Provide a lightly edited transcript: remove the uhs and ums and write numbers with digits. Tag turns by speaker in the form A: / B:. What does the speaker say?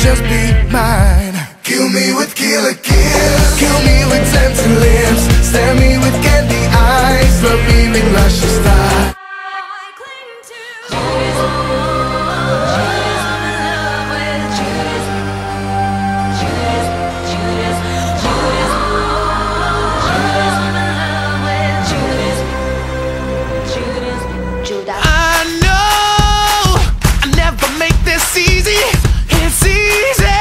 A: just be mine. Kill me with killer kiss, kill me with tempting lips, stare me with candy eyes, love me with luscious thighs.
B: I know I never make this easy. It's easy.